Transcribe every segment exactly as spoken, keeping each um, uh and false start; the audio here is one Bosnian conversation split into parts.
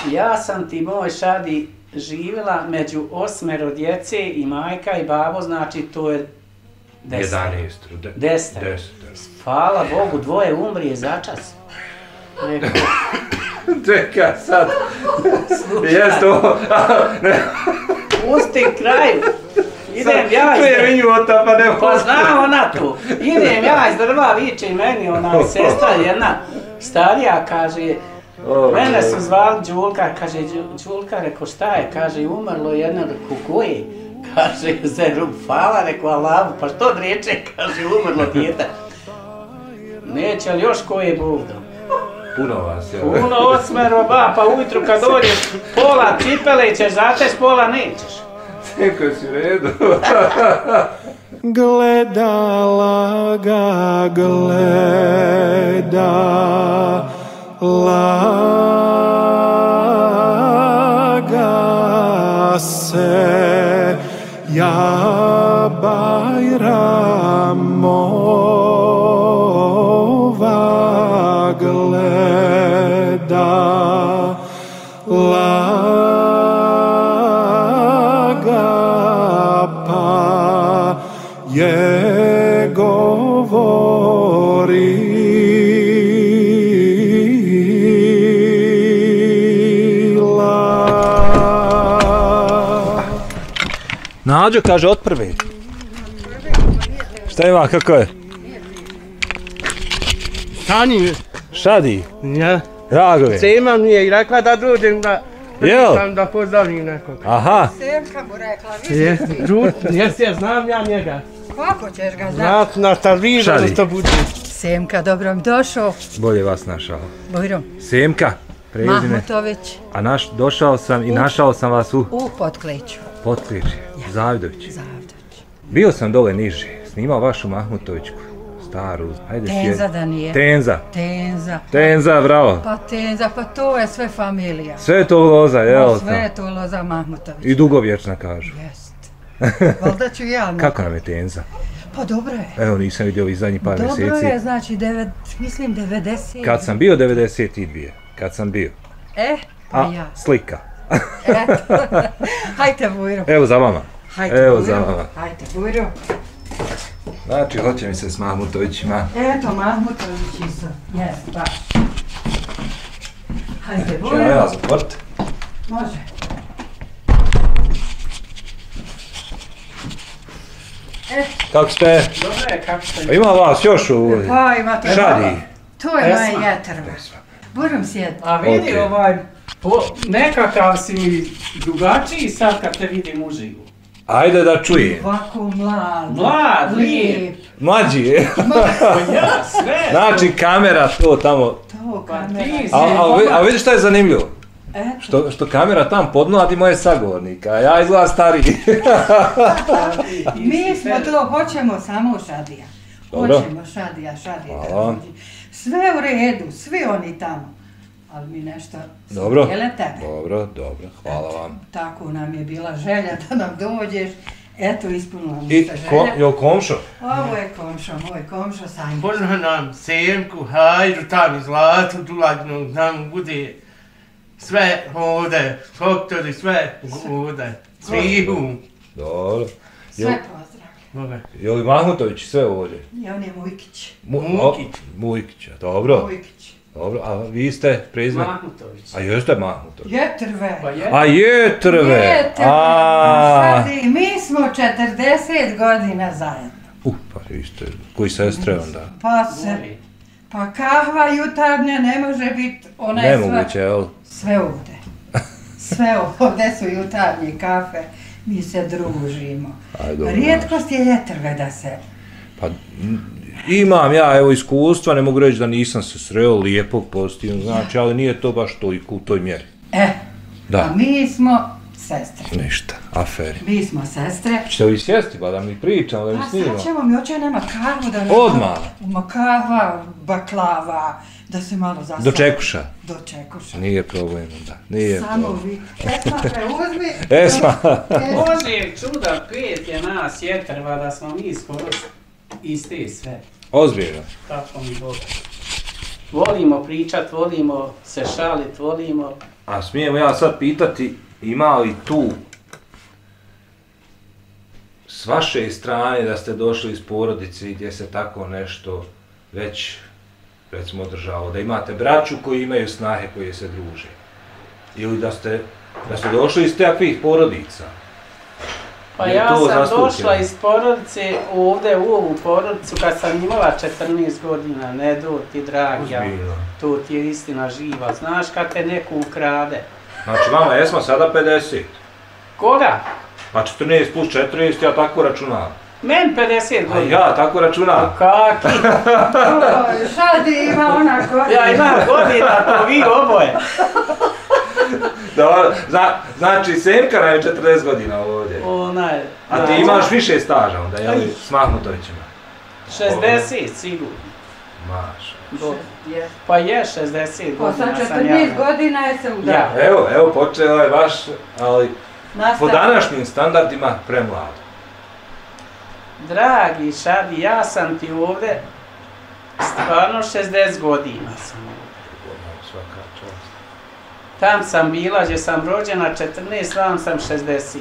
Ja sam ti, moj Šadi, živjela među osmero djece i majka i babo, znači to je deset. jedanaest. Deset. Hvala Bogu, dvoje umrije začas. Čeka sad. Jes to. Pusti kraju. Idem ja iz drva. Pa, ne pa zna ona tu. Idem ja iz drva, viče i meni ona sestra jedna starija, kaže, mene su zvali Đulka, kaže, Đulka, reko šta je, kaže, umrlo jedno, reko koje? Kaže, Zeru, hvala, reko Allahu, pa što dreče, kaže, umrlo dijete. Neće li još koje buvdo? Puno vas je. Puno osmero, ba, pa ujutru kad dođeš pola cipele ćeš zateš, pola nećeš. Neko si u redu. Gledala ga, gledala ga se, ja Bajramova gledala je govorila. Nađo, kaže, od prve. Šta ima, kako je? Stani. Šadi? Ja. Dragove. Sema mi je rekla da dođem da... Jel? Da pozdravim nekog. Aha. Semka mu rekla, Jes, vidiš ti? jes, jes, znam ja njega. Kako ćeš ga znati? Znat na televiziju što bude. Semka, dobro mi došao. Bolje vas našao. Bojrom. Semka, prezime. Mahmutović. A naš, došao sam i našao sam vas u... U Potkleću. Potkleću. Zavidović. Zavidović. Bio sam dole niže, snimao vašu Mahmutovićku. Staru, ajde sjedi. Tenza da nije. Tenza. Tenza. Tenza, bravo. Pa Tenza, pa to je sve familija. Sve je to loza, jel? Sve je to loza Mahmutović. I dugovječna kažu. Jest. Valjda ću ja. Kako nam je Tenza? Pa dobro je. Evo, nisam vidio ovih zadnjih par mjeseci. Dobro je, znači, devet, mislim devedeset. Kad sam bio devedeset dvije. Kad sam bio. E, pa A, ja. slika. Eto. Hajte, Bujro. Evo za vama. Hajte, Evo Bujro. za vama. Hajte, Bujro. Znači, hoće mi se s Mahmutovićima. Eto, Mahmutović isto. Jes, baš. Hajde, Bujro. Čemo ja zatvrt? Može. E. Kako ste? Dobre, kako ste? Pa ima vas još u... Pa ima to. Šadi. To je moja jetrva. Burom sjed. A vidi Okay. ovaj, po, nekakav si drugačiji sad kad te vidim uživo. Ajde da čujem. Ovako mlad. Mlad, lijep. Mlađi je. Ja, sve. Znači, kamera to tamo. To Pa kamera. ti si- A, a, vi- a vidiš šta je zanimljivo? Eto. Što, što kamera tam podmladi moje sagovornika, a ja izgledam stariji. Mi smo to, hoćemo samo Šadija. Dobro. Hoćemo Šadija, Šadija. da Hvala. dođe. Sve u redu, svi oni tamo. Ali mi nešto Dobro. htjele tebe. Dobro, dobro, hvala vam. Tako nam je bila želja da nam dođeš. Eto, ispunila mu I se ko, želja. jel komšo? Ovo je komšo, moj komšo Sanjić. Pozdrav nam Semku, Hajdu, tam iz Zlatu, Dulagnu, nam bude sve ovdje, doktori, sve ovdje, svihu. Dobro. Sve pozdrav. Boga. Je li Mahmutović sve ovdje? I on je Mujkić. Mu, Mujkić. o, Mujkić, dobro. Mujkić. Dobro, a vi ste prezme? Mahmutović. A jeste Mahmutović? Jetrve. Pa je. A jetrve! Jetrve. A. Šadi, mi smo četrdeset godina zajedno. Uh, pa vi ste, koji sestre onda? Pa se, pa kahva jutarnja ne može biti, ona je sve, Nemoguće, jel? sve ovdje. Sve ovdje su jutarnje kafe, mi se družimo. Aj, dobro, Rijetkost je jetrve da se... Pa m, imam ja evo iskustva, ne mogu reći da nisam se sreo lijepog pozitivnog, znači, ali nije to baš toliko u toj mjeri. E, Da. a mi smo sestre. Ništa, aferi. Mi smo sestre. Ćete vi sjesti pa da mi pričamo, da mi Pa snimamo? sad ćemo mi oće nama kahvu da... Odmah. Ma kahva, baklava, da se malo zasad... Do čekuša. Do čekuša. Nije problem, da. Nije Samo problem. vi. Esma, preuzmi. Esma. Bože, čuda, pet je nas jetrva da smo mi skoro iste sve. Ozbiljno. Tako mi Bog. Volimo pričat, volimo se šalit, volimo A smijem ja sad pitati, ima li tu s vaše strane da ste došli iz porodice gdje se tako nešto već, recimo, održalo, da imate braću koji imaju snahe koje se druže? Ili da ste, da ste došli iz takvih porodica? Pa ja sam došla iz porodice, ovdje u ovu porodicu, kad sam imala četrnaest godina, ne do ti dragi, to ti je istina živa, znaš kad te neko ukrade. Znači vama jesmo sada pedeset? Koga? Pa četrnaest plus četrnaest, ja tako računam. Men pedeset godina. A ja tako računam. Kaki? Šta ti ima ona godina? Ja imam godina, to vi oboje. Dobro, zna, znači Semka nam je četrnaest godina ovdje. Onaj, a ti imaš više staža onda, jel, s Mahmutovićima? šezdeset sigurno. Maša. Pa je šezdeset godina sam ja. Sa četrnaest godina je se udala. Ja. Evo, evo počela je baš, ali po današnjim standardima premlado. Dragi Šadi, ja sam ti ovdje stvarno šezdeset godina sam ovdje. Tam sam bila, gdje sam rođena četrnaest, vam sam šezdeset.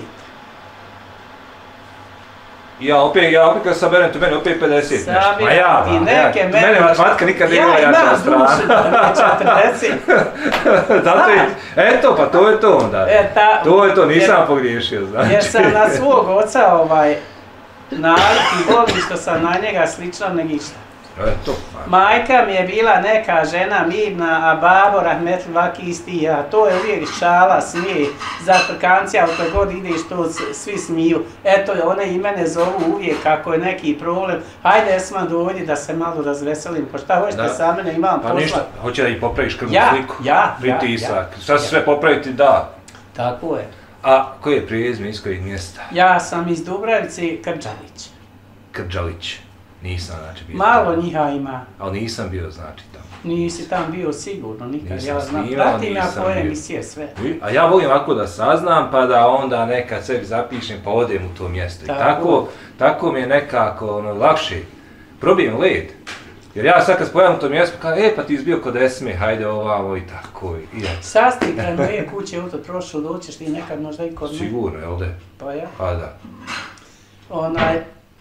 Ja opet, ja opet kad saberem, to mene opet pedeset nešto. Ma ja, ti neke ja, mene matematika nikad nije bila jača strana. Ja imam dušu četrdeset. Zato je, eto, pa to je to onda. E, ta, to je to, nisam jer, pogriješio, znači. Jer sam na svog oca ovaj, nalik i volim što sam na njega slično negišta. Eto. Majka mi je bila neka žena mirna, a babo rahmetli vaki isti ja. To je uvijek šala, smije, za frkancija, u kojoj god ideš to svi smiju. Eto, one i mene zovu uvijek kako je neki problem. Hajde Esma dođi da se malo razveselim, pa šta hoćete sa mene, imam posla. Pa ništa, hoće da i popraviš krvnu ja, sliku, ja, pritisak, ja, ja, šta se sve popraviti, da. Tako je. A koje je prijezme, iz kojeg mjesta? Ja sam iz Dubravice, Krđalić. Krđalić. Nisam, znači, bio malo tamo. Njiha ima. Ali nisam bio, znači, tamo. Nisi tam bio sigurno, nikad. Nisam ja znam, snimao, pratim ja koje bio. emisije sve. A ja volim ovako da saznam, pa da onda nekad sebi zapišem, pa odem u to mjesto. Tako, I tako, tako mi je nekako ono, lakše. Probijem led. Jer ja sad kad spojam u to mjesto, kao, e, pa ti izbio kod Esme, hajde ovamo i tako. I Sasti kraj moje kuće, u to prošlo, doćeš ti nekad možda i kod me. Sigurno, jel de? Pa ja. Pa da. Onaj,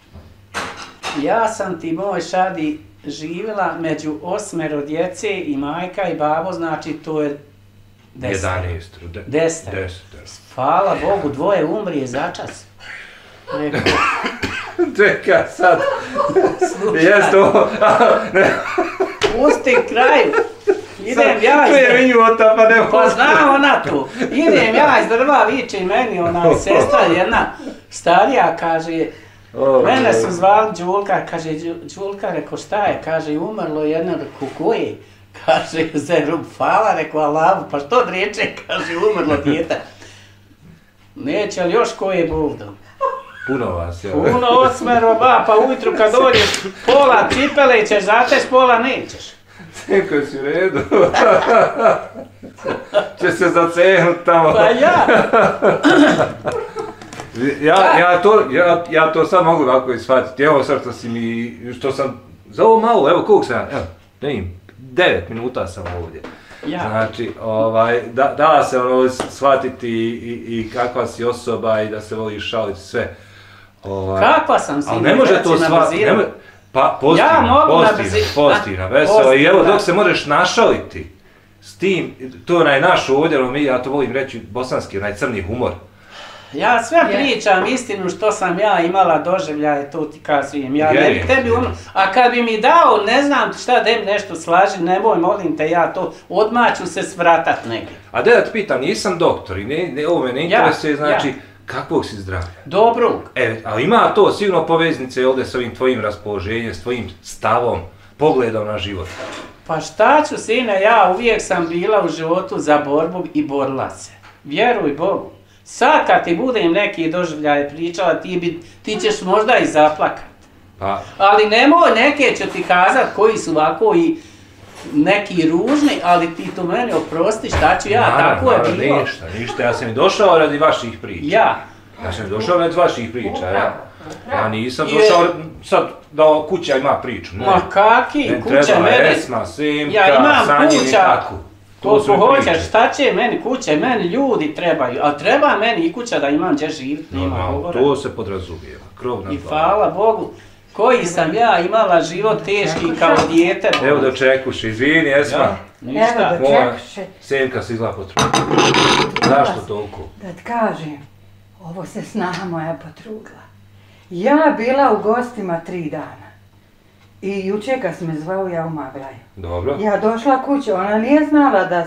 ja sam ti, moj Šadi, živjela među osmero djece i majka i babo, znači to je deset. Jedanaest. De, deset. Deset. Hvala Bogu, dvoje umrije začas. Rekao. Čeka sad. Jes to. Pusti kraju. Idem ja iz drva. Minjuta, pa ne pa zna ona tu. Idem ja iz drva, viče i meni ona sestra jedna starija, kaže, oh, mene su zvali Đulka, kaže, Đulka, reko šta je, kaže, umrlo jedno, reko koje? Kaže, Zeru, hvala, reko Allahu, pa što dreče, kaže, umrlo dijete. Neće li još koje buvdo? Puno vas je. Puno osmero, ba, pa ujutru kad dođeš, pola cipele ćeš zateš, pola nećeš. Neko si u redu. Će se zacehnut tamo. Pa ja. ja, ja, to, ja, ja to sad mogu ovako shvatiti. Evo sad što si mi, što sam, za ovo malo, evo koliko sam, evo, da im, devet minuta sam ovdje. Ja. Znači, ovaj, da, da se ono shvatiti i, i kakva si osoba i da se voliš šaliti sve. Ovaj, kakva sam si, ali ne može to shvatiti. Pa pozitivno, ja pozitivno, pozitivno, veselo. I evo dok se možeš našaliti s tim, to je onaj naš ovdje, mi, ja to volim reći bosanski, onaj crni humor. Ja sve pričam istinu što sam ja imala doživljaje, to ti kazujem. Ja ne bi tebi umro, a kad bi mi dao, ne znam šta da im nešto slaži, nemoj, molim te, ja to odmah ću se svratat negdje. A da ja te pitam, nisam doktor i ne, ne, ovo me ne interesuje, ja, znači, ja. Kakvog si zdravlja? Dobrog. E, ali ima to sigurno poveznice ovdje s ovim tvojim raspoloženjem, s tvojim stavom, pogledom na život. Pa šta ću, sine, ja uvijek sam bila u životu za borbu i borila se. Vjeruj Bogu. Sad kad ti budem neki doživljaje pričala, ti, bi, ti ćeš možda i zaplakat. Pa. Ali nemoj, neke ću ti kazat koji su ovako i neki ružni, ali ti to meni oprosti, šta ću ja, naravno, tako je bilo. Ništa, ništa, ja sam i došao radi vaših priča. Ja. Ja sam i došao radi vaših priča, ja. Ja nisam došao sad da kuća ima priču. Ne. Ma kaki, ne kuća mene. Esma, Simka, ja imam Sanjin kuća, i tako. Koliko hoćeš, šta će meni kuće, meni ljudi trebaju, a treba meni i kuća da imam gdje živjeti, nema no, govora. To se podrazumijeva, krov na I hvala Bogu, koji sam ja imala život teški kao dijete. Evo da čekuš, izvini, Esma. Ja, ništa. Evo da čekuše. Semka si izgleda potrudila. Zašto toliko? Da ti kažem, ovo se snaha moja potrudila. Ja bila u gostima tri dana. I juče kad sam me zvao, ja umaglaju. Dobro. Ja došla kuće, ona nije znala da...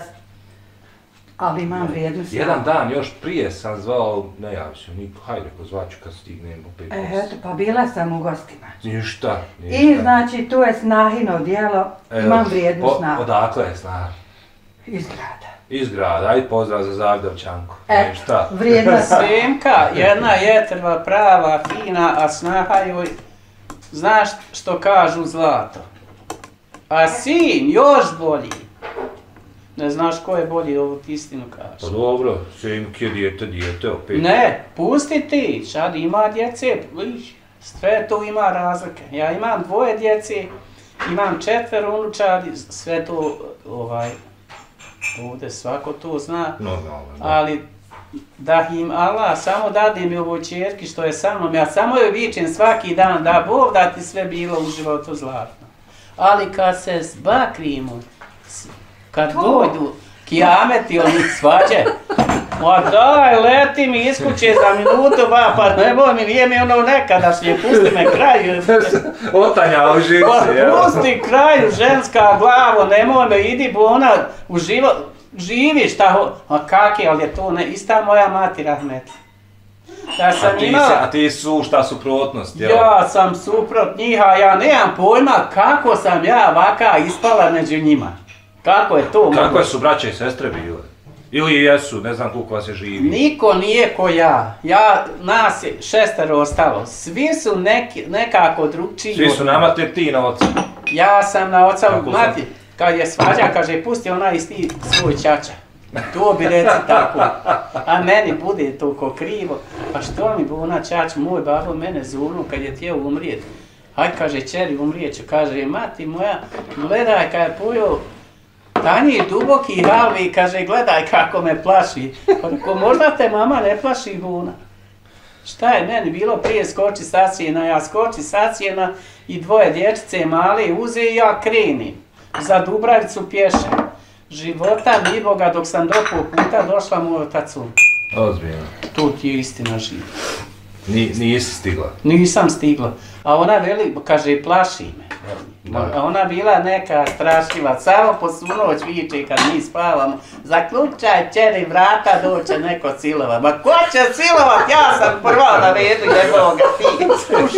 Ali imam vrijednu snagu. Jedan dan još prije sam zvao, ne javi se, niko, hajde pozvaću kad stignem u pet E, eto, pa bila sam u gostima. Ništa, ništa. I znači, tu je snahino djelo, imam vrijednu po, snagu. Odakle je snaha? Iz grada. Iz grada, ajde pozdrav za Zagdavčanku. E, Ništa. vrijedna snaga. Semka, jedna jetrva, prava, fina, a snaha joj, znaš što kažu zlato. A sin još bolji. Ne znaš ko je bolji, ovo ti istinu Pa kažu. dobro, Semke, dijete, dijete, opet. Ne, pusti ti, sad ima djece, sve tu ima razlike. Ja imam dvoje djece, imam četvero unučadi, sve to, ovaj, ovdje svako to zna. Normalno, da. Ali da im Allah samo dade mi ovoj čerki što je sa mnom, ja samo joj vičem svaki dan da Bog da ti sve bilo u životu zlatno. Ali kad se zbakrimo, kad dojdu kijameti oni svađe, ma daj, leti mi iz kuće za minutu, ba, pa nemoj mi, nije mi ono nekadašnje, pusti me kraju. Otanja u živci, Pa pusti kraju, ženska glavo, nemoj me, idi bona u život. Živi šta ho... A kaki, ali je to ne... Ista moja mati rahmetli. Da sam a, ti imala... se, a ti su šta suprotnost, jel? Ja sam suprot njih, a ja nemam pojma kako sam ja vaka ispala među njima. Kako je to? Kako su braće i sestre bile? Ili jesu, ne znam koliko vas je živi. Niko nije ko ja. Ja, nas je šestero ostalo. Svi su neki, nekako drugčiji. Svi su nama te ti na oca. Ja sam na oca Kako mati. sam? Kad je svađa, kaže, pusti ona isti svoj čača. To bi reci tako. A meni bude to ko krivo. Pa što mi bu ona čač, moj babo mene zurnu kad je htio umrijet. Haj, kaže, čeri, umrijet ću. Kaže, mati moja, gledaj kad je pojao tanji duboki halvi, kaže, gledaj kako me plaši. Pa reko, možda te mama ne plaši buna. Šta je meni bilo prije skoči sacijena, ja skoči sacijena i dvoje dječice male uze i ja krenim. Za Dubravicu pješe. Života mi Boga dok sam do pol puta došla moj otac um. Ozbiljno. Tu ti je istina živa. Ni, nisi stigla. Nisam stigla. A ona veli, kaže, plaši me. A ona bila neka strašljiva, samo po sunoć viče kad mi spavamo. Zaključaj čeri vrata, doće neko silova. Ma ko će silovat? Ja sam prva na redu jeboga ti.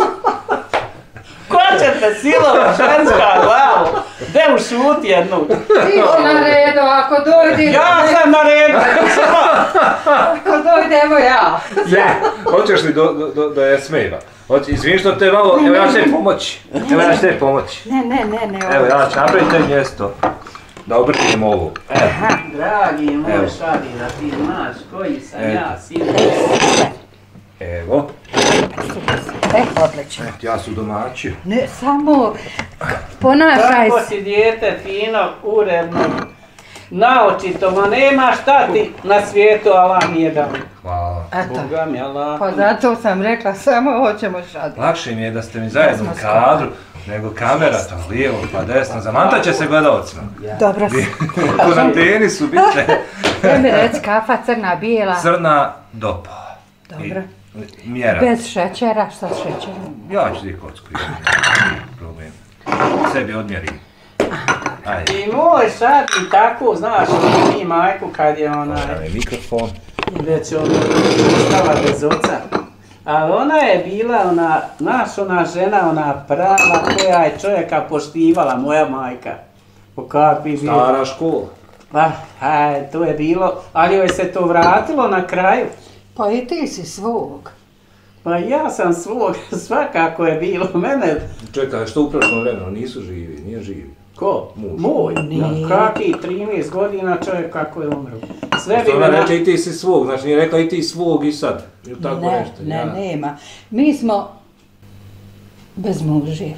Ko će te silovat, ženska glavo? De ušuti jednu. Ti si na redu, ako dojde... Ja sam na redu. Ako dojde, evo ja. Ne, hoćeš li do, do, do, do Esmejeva? Hoći, izvini što te malo, evo ja ću te pomoći. Evo ja ću te pomoći. Ne, ne, ne, ne. Evo ja ću napraviti te mjesto. Da obrtim ovu. Evo. Dragi moj Evo. šadi, da ti znaš koji sam Eto. ja sin. Evo. E, odlično. Eto, ja su domaći. Ne, samo ponašaj Kako se. si dijete fino, uredno, naočito, ma nema šta ti na svijetu, Allah nije dao. Hvala. Eto, Boga mi Allah. pa zato sam rekla, samo hoćemo šaditi. Lakše mi je da ste mi zajedno Da u smo kadru, nego kamera to lijevo pa desno. Zamantat će se gledalcima. Dobro si. Ko na teni su biće. Sve mi reci, kafa crna, bijela. Crna dopa. Dobro. I mjera. Bez šećera, šta s šećerom? Ja ću ti kocku. Problem. Sebi odmjerim. Ajde. I moj šad i tako, znaš, mi majku kad je ona, Ovaj mikrofon. već ona ostala bez oca. Ali ona je bila ona, naš ona žena, ona prava koja je čovjeka poštivala, moja majka. Po kakvi bilo. Stara škola. Pa, aj, to je bilo, ali joj se to vratilo na kraju. Pa i ti si svog. Pa ja sam svog, svakako je bilo, mene, Čekaj, što u prošlom vremenu nisu živi, nije živi. ko? Muž. Moj, Nije. kaki, trinaest godina čovjek kako je umro. Sve bi Što ona me na... reče i ti si svog, znači nije rekla i ti svog i sad. Ili tako Ne, nešto. ne, ja. nema. Mi smo bez muživa.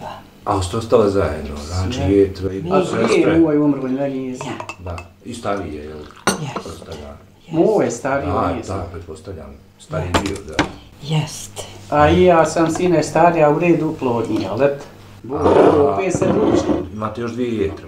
A ste ostale zajedno, znači jetve i A sestre. prije moj umro i meni je. Da, i stariji je, jel? Jest. Pretpostavljam. Moj stariji A, nije. da, pretpostavljam. Stariji bio, da. Jest. A i ja sam sine starija u redu plodnji, ali eto. Bog, opet se druži. Imate još dvije jetre.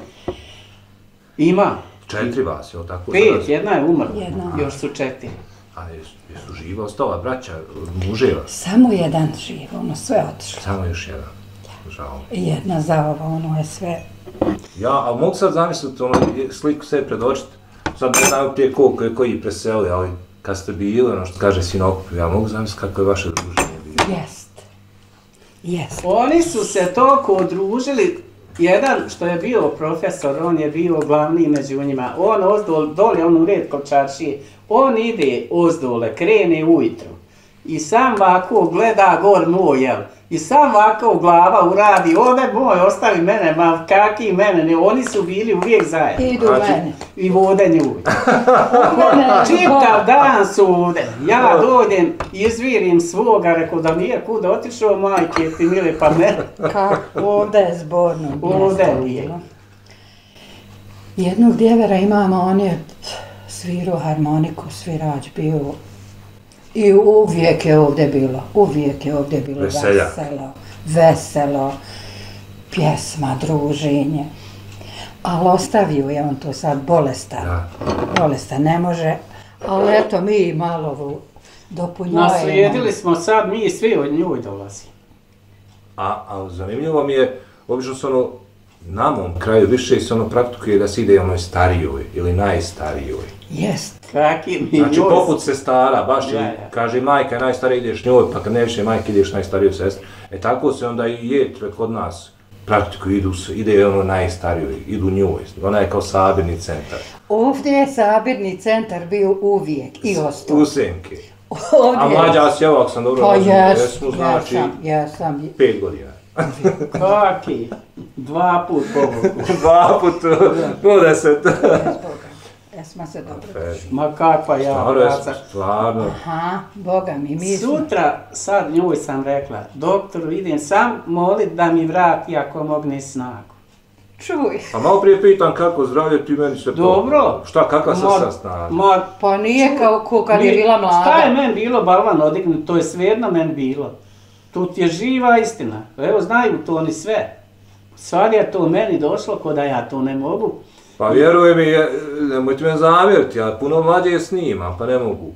Ima. Četiri vas, jel tako? Pet, jedna je umrla. Jedna. Još su četiri. A jesu, jesu živa ostala braća, muževa? Samo jedan živ, ono sve otišlo. Samo još jedan. Žao. I jedna za ovo, ono je sve. Ja, ali mogu sad zamisliti ono, sliku sebi predočiti. Sad ne znam prije koliko je koji preseli, ali kad ste bili, ono što kaže Sinokup, ja mogu zamisliti kako je vaše druženje bilo. Jest. Jest. Oni su se toliko udružili, jedan što je bio profesor, on je bio glavni među njima, on ozdol, dole, on u red kod čaršije, on ide ozdole, krene ujutro i sam ovako gleda gor moj, jel? I sam ovako glava uradi, ode moj, ostavi mene, ma kaki mene, ne, oni su bili uvijek zajedno. Idu Znači- mene. I vode nju. Čitav dan su ovde. Ja dođem, izvirim svoga, rekao da nije kuda otišao, majke ti mile, pa ne. Kako ovdje je zborno. Ovdje mjesto je. bilo. Jednog djevera imamo, on je svirao harmoniku, svirač bio. I uvijek je ovdje bilo, uvijek je ovdje bilo Veseljak. veselo, veselo, pjesma, druženje. Ali ostavio je on to sad bolestan, Da. bolestan ne može, ali eto mi malo vu- dopunjujemo. Naslijedili smo sad, mi svi od njoj dolazi. A, a zanimljivo mi je, obično se ono, na mom kraju više se ono praktikuje da se ide onoj starijoj ili najstarijoj. Jest. Kaki mi Znači njoj- poput sestara, baš Ja, je, ja. kaže majka je najstarija ideš njoj, pa kad ne više majke ideš najstariju sestru. E tako se onda i jetre kod nas praktikuju, idu, se- ide ono najstarijoj, idu njoj, ona je kao sabirni centar. Ovdje je sabirni centar bio uvijek i ostao. Usenke. Ovdje A je- mlađa si, evo ako sam dobro Pa razumio, jes, jesmo, znači jesam, jesam. pet godina. Kaki, dva put povuku. Dva put, po deset. Jesmo se dobro. Ma kakva ja, Stvarno, jesmo, braca. stvarno. Aha, Boga mi, mi smo. Sutra, sad njoj sam rekla, doktoru idem sam molit da mi vrati ako mogne snagu. Čuj. A malo prije pitam kako zdravlje, ti meni se... po- Dobro. Šta, kakva se Ma- sad snaga? ma, Pa nije kao ko kad je mi- bila mlada. Šta je meni bilo balvan odignut, to je svejedno meni bilo. Tu ti je živa istina. Evo znaju to oni sve. Sad je to meni došlo ko da ja to ne mogu. Pa vjeruj mi, je- nemojte me zamjeriti, ja puno mlađe snimam, pa ne mogu.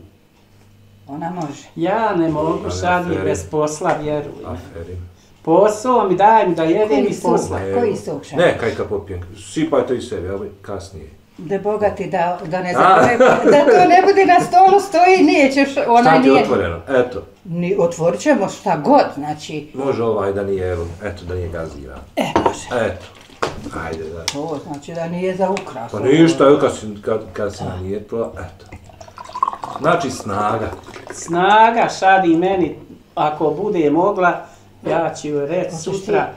Ona može. Ja ne mogu Ali sad i aferi. bez posla, vjeruj. Aferi. Posao mi daj mi da jedem Koji i su? posla. Evo. Koji sušak? Ne, kaj kad popijem, sipajte i sebi, ali kasnije. Da Boga ti da, da ne A. zaboravi, da to ne bude na stolu stoji, nećeš, ona Šta ti je nije. otvoreno? Eto, Ni, otvorit ćemo šta god, znači, može ovaj da nije, evo, eto, da nije gaziran. e, može. Eto, ajde, da. To znači da nije za ukras. Pa ništa, evo kad si, kad, kad si nanijetila, eto. Znači snaga. Snaga šadi meni, ako bude mogla, ja ću joj reći Hoćeš sutra.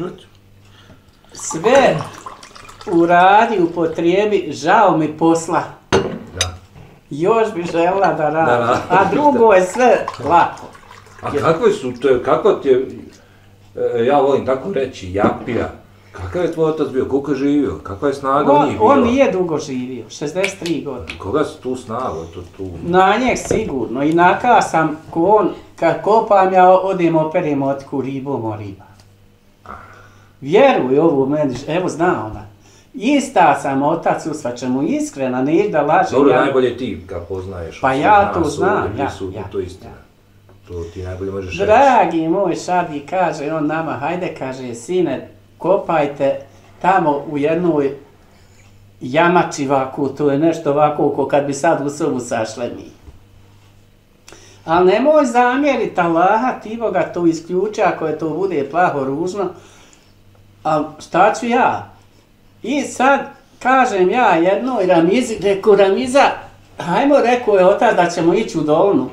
Sve uradi, upotrijebi, žao mi posla. Da. Još bi žela da radi, Da radi. a drugo je sve lako. A kakve su, to je, kako ti je, e, ja volim tako reći, japija. Kakav je tvoj otac bio, koliko je živio, kakva je snaga u On, njih bila? on nije dugo živio, šezdeset tri godine. Koga si tu snagu, to tu? Na njeg sigurno, inaka sam ko on, kad kopam ja odem operem otku ribom o riba. Vjeruj ovu meni, evo zna ona. Ista sam otac u svačemu, iskrena, nije da lažem. Dobro, ja- najbolje ti ga poznaješ. Pa od ja svih to nas znam, ovdje ja, prisutni, ja, to je istina. To ti najbolje možeš reći. Dragi moj Šadi, kaže on nama, hajde, kaže, sine, kopajte tamo u jednoj jamači ovako, to je nešto ovako, ko kad bi sad u sobu sašle mi. Ali nemoj zamjeriti Allaha, ti Boga to isključi ako je to bude plaho ružno, a šta ću ja? I sad kažem ja jednoj Ramizi, reko Ramiza, hajmo, rekao je otac da ćemo ići u Dolnu.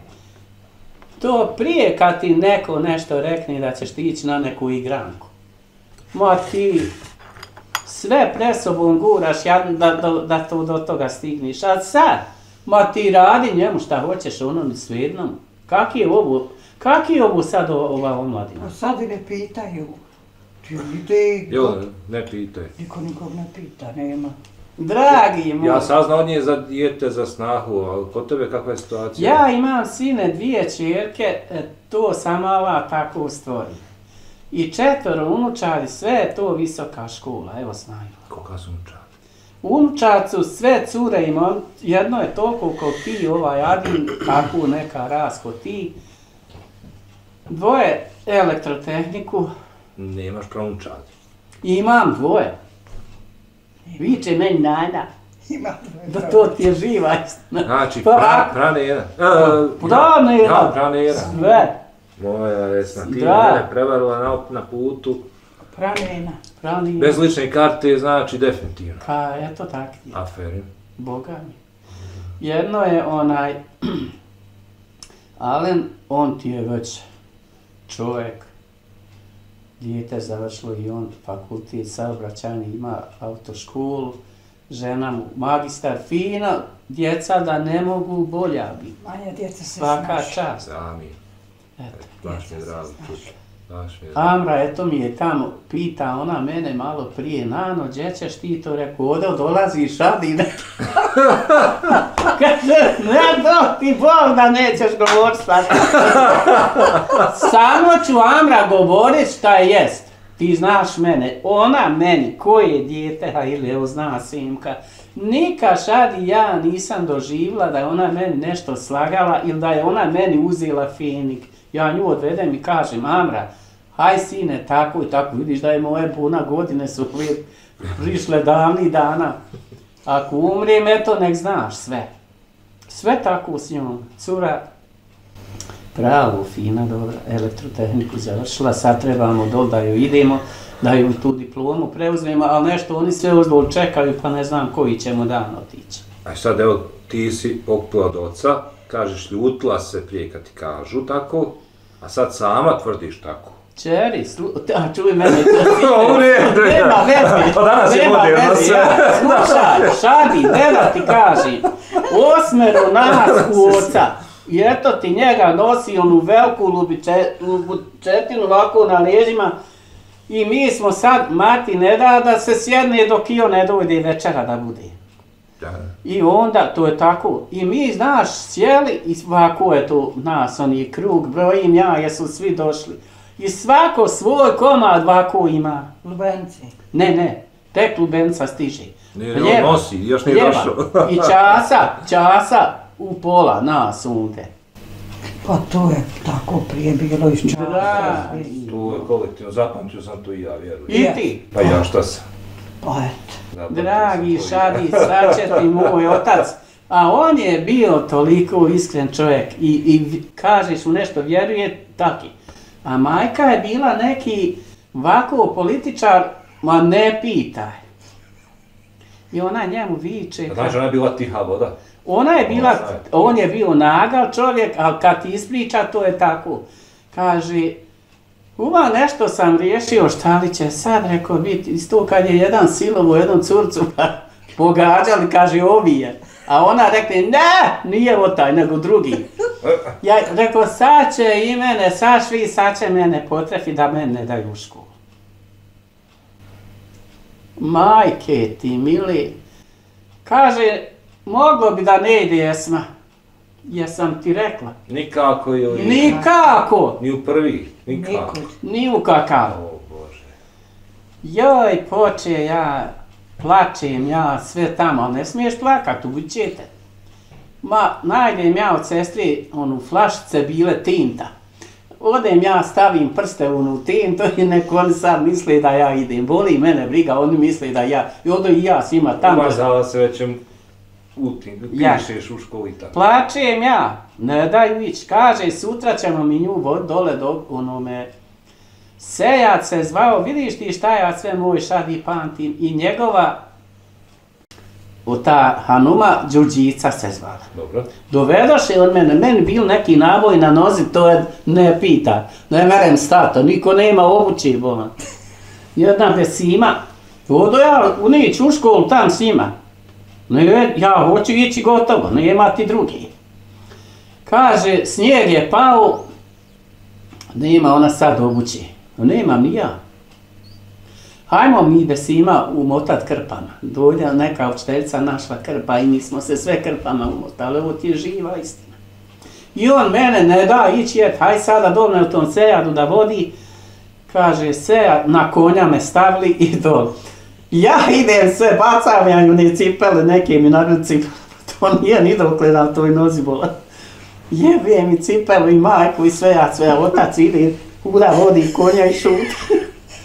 To prije kad ti neko nešto rekne da ćeš ti ići na neku igranku. Ma ti sve presobom guraš ja, da, da, da to do toga stigniš. A sad, ma ti radi njemu šta hoćeš, ono ni svejedno. Kaki je ovo, kaki je ovo sad o- ova omladina? A sad i ne pitaju. Ide, Jo, ne pitaj. niko nikog ne pita, nema. Dragi moj, Ja saznao od nje za dijete, za snahu, ali kod tebe kakva je situacija? ja imam sine, dvije čerke, e, to sam ova tako stvori. I četvoro unučari, sve je to visoka škola, evo znaju. Koga su učali? Unučacu sve cure ima, jedno je toliko kao ti, ovaj Adin, takvu neka ras kao ti. Dvoje elektrotehniku, Nemaš proučati. i imam dvoje. Viče meni Nana, Ima. da to ti je živa istina. Znači, Pa, pra, prane jedan. E, Prane jedan. Ja, prane jedan. Sve. Moja Vesna, ti Da. mene prevarila na, na putu. Pranena. Prani. Bez lične karte znači definitivno. Pa, eto tak je. Aferi. Boga mi. Jedno je onaj, Alen, on ti je već čovjek, dijete završilo i on fakultet saobraćajni, ima autoškolu, žena mu magistar, fina, djeca da ne mogu bolja biti. Manja djeca se Svaka snaši. čast. Sami. Eto. Baš mi je drago čuti. Baš mi je drago. Amra, eto mi je tamo, pita ona mene malo prije, Nano, gdje ćeš ti to, rekao, ovdje dolaziš, Adi, ne. Kaže, ne, do, ti Bog da nećeš govorit sad. Samo ću Amra govorit šta jest. Ti znaš mene, ona meni, koje dijete, a ili evo zna Simka, nikad Adi ja nisam doživjela da je ona meni nešto slagala ili da je ona meni uzela fenik. Ja nju odvedem i kažem, Amra, haj sine, tako i tako, vidiš da je moje puna godine su prišle davnih dana. Ako umrijem, eto, nek znaš sve. Sve tako s njom. Cura, pravo, fina, dobra, elektrotehniku završila, sad trebamo dol da ju idemo, da ju tu diplomu preuzmemo, ali nešto oni sve uzdol čekaju, pa ne znam koji ćemo dan otići. A sad evo, ti si pokupila od oca, kažeš ljutila se prije kad ti kažu tako, a sad sama tvrdiš tako. Čeri, slu... a čuj mene, U redu, ja. nema veze, Pa danas je nema moderno veze, sve. ja, slušaj, Šadi, ne da ti kažem, osmero nas u oca, i eto ti njega nosi onu veliku lubiče, lubučetinu ovako na leđima, i mi smo sad, mati ne da da se sjedne dok i on ne dojde večera da bude. Da. I onda, to je tako, i mi, znaš, sjeli i svako je to nas, oni krug, brojim ja, jesu svi došli. I svako svoj komad ovako ima. Lubenci. Ne, ne, tek lubenca stiže. Ne, on nosi, još nije došao. I časa, časa u pola nas unde. Pa to je tako prije bilo iz časa. Da. Tu je kolektivno, zapamtio sam to i ja, vjerujem. I ti, Pa ja šta sam? Pa eto. Zapamtio dragi sam to i ja. Šadi, sad će ti moj otac. A on je bio toliko iskren čovjek i, i kažeš mu nešto, vjeruje taki. A majka je bila neki ovako političar, ma ne pitaj. I ona njemu viče. Znači ona je bila tiha voda. Ona je bila, on je bio nagal čovjek, ali kad ti ispriča, to je tako. Kaže, uva nešto sam riješio, šta li će sad, rekao, biti isto kad je jedan silovo, jednu curcu pa pogađali, kaže, ovi je. A ona rekne, ne, nije o taj, nego drugi. Ja rekao, sad će i mene, sad svi, sad će mene potrefi da mene ne daju u školu. Majke ti, mili, kaže, moglo bi da ne ide Esma. Jesam ti rekla. Nikako ili... Nikako! Ni u prvi, nikako. Ni u kakav. O Bože. Joj, poče ja, plačem ja, sve tamo, ali ne smiješ plakat, ubućete. Ma, najdem ja od sestri, onu flašice bile tinta. Odem ja, stavim prste u onu tintu i neko oni sad misle da ja idem. Boli mene briga, oni misle da ja, i odo i ja svima tamo. Umazala se većem u tim, Ja. pišeš u školi i tako. Plačem ja, ne daj ići, kaže sutra ćemo mi nju vod dole do onome. Sejac se zvao, vidiš ti šta ja sve moj Šadi pamtim, i njegova, o ta Hanuma Đurđica se zvala. Dobro. Dovedoše od mene, meni bil neki naboj na nozi, to je, ne pita, ne merem stato, niko nema obuće, bolan. Jedna besima, odo ja u nić u školu tam s njima. Ne, ja hoću ići gotovo, nema ti drugi. Kaže, snijeg je pao, nema ona sad obuće. Nemam ni ja. hajmo mi da si ima umotat krpama. Dođe neka učiteljica našla krpa i mi smo se sve krpama umotali, ovo ti je živa istina. I on mene ne da ići jet, haj sada dole u tom sejadu da vodi, kaže sejad, na konja me stavili i dole. Ja idem sve, bacam ja one cipele, neke mi nagradu cipele, to nije ni dokle na toj nozi bola. Jebe mi cipelu i majku i sve, ja sve, otac ide, kuda vodi konja i šuti.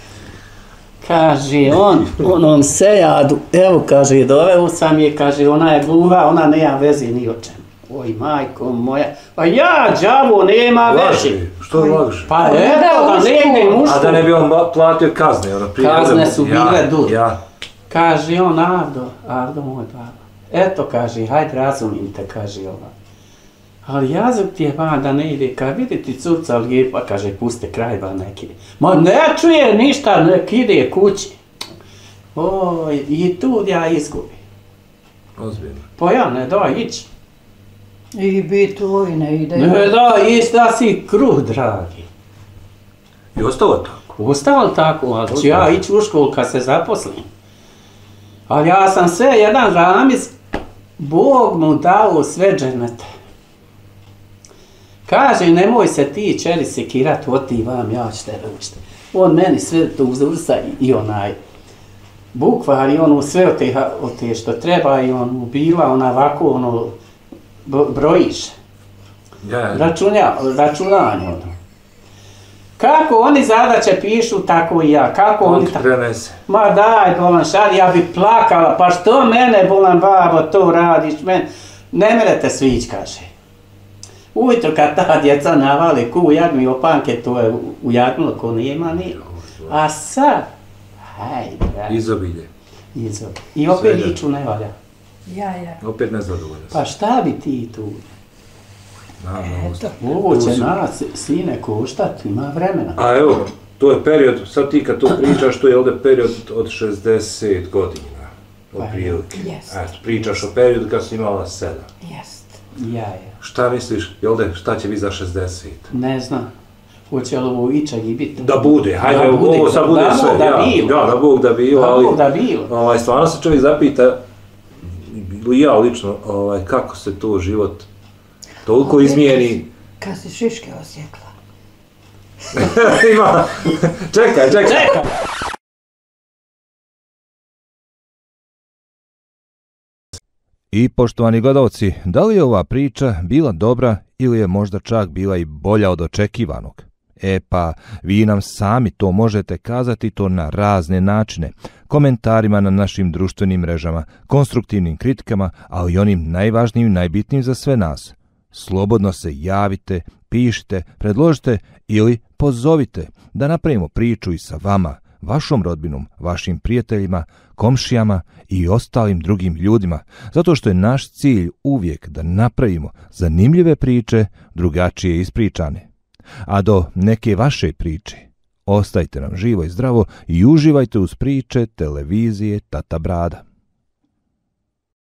Kaže on, onom sejadu, evo kaže, doveo sam je, kaže, ona je gluha, ona nema veze ni o čemu. Oj, majko moja, pa ja, đavo, nema veze. Što laže? Pa eto, da negdje mušku. A da ne bi on platio kazne, ono prije. Kazne su bile dur. Ja. Kaže on, Avdo, Avdo moj baba, eto, kaže, hajde razumim te, kaže ova. Ali jazuk ti je ba da ne ide, kad vidi ti curca lijepa, kaže, puste kraj ba nek ide. Ma ne čuje ništa, nek ide kući. Oj, i tu ja izgubim. Ozbiljno. Pa ja ne da ići. I bi tvoj ne ide. Ne da ići da si kruh, dragi. I ostalo tako? Ostalo tako, ali ću ja ići u školu kad se zaposlim. Ali ja sam sve jedan ramiz, Bog mu dao sve dženete. Kaže, nemoj se ti čeri sekirat, oti vam, ja ću tebe učiti. On meni sve to uzvrsa i, i onaj bukvar i ono sve od te, od te što treba i on ubila, ona ovako ono brojiš. Ja, ja. Računja, računanje ono. Kako oni zadaće pišu, tako i ja. Kako On oni ti tako... prenese. Ma daj, bolan, šadi, ja bi plakala, pa što mene, bolan, babo, to radiš, men... Ne merete svić, kaže. Ujutro kad ta djeca navale ku u jagmi opanke, to je ujagnulo ko nema ni. A sad, hajde, brate. Izobilje. Izobilje. I opet Svega. iću ne valja. Ja, ja. Opet nezadovoljno. Pa šta bi ti tu? Eto. Ovo će nas, sine, koštat, ima vremena. A evo, to je period, sad ti kad to pričaš, to je ovdje period od šezdeset godina. Otprilike. Jest. Eto, pričaš o periodu kad si imala sedam. Jest. Ja, ja. Šta misliš, Jelde, šta će biti za šezdeset? Ne znam. Hoće li ovo ičeg i biti? Da bude, hajde, da ovo bude, sad bude da sve. Bog da Ja, bilo. ja, da Bog da bilo, Da ali... Bog da bilo. Ovaj, stvarno se čovjek zapita, ja lično, ovaj, kako se to život toliko izmijeni. Kad si šiške osjekla. Ima, čekaj, čekaj. Čekaj! I poštovani gledalci, da li je ova priča bila dobra ili je možda čak bila i bolja od očekivanog? E pa, vi nam sami to možete kazati to na razne načine, komentarima na našim društvenim mrežama, konstruktivnim kritikama, ali i onim najvažnijim i najbitnijim za sve nas. Slobodno se javite, pišite, predložite ili pozovite da napravimo priču i sa vama, vašom rodbinom, vašim prijateljima, komšijama i ostalim drugim ljudima, zato što je naš cilj uvijek da napravimo zanimljive priče, drugačije ispričane. A do neke vaše priče, ostajte nam živo i zdravo i uživajte uz priče televizije Tata Brada.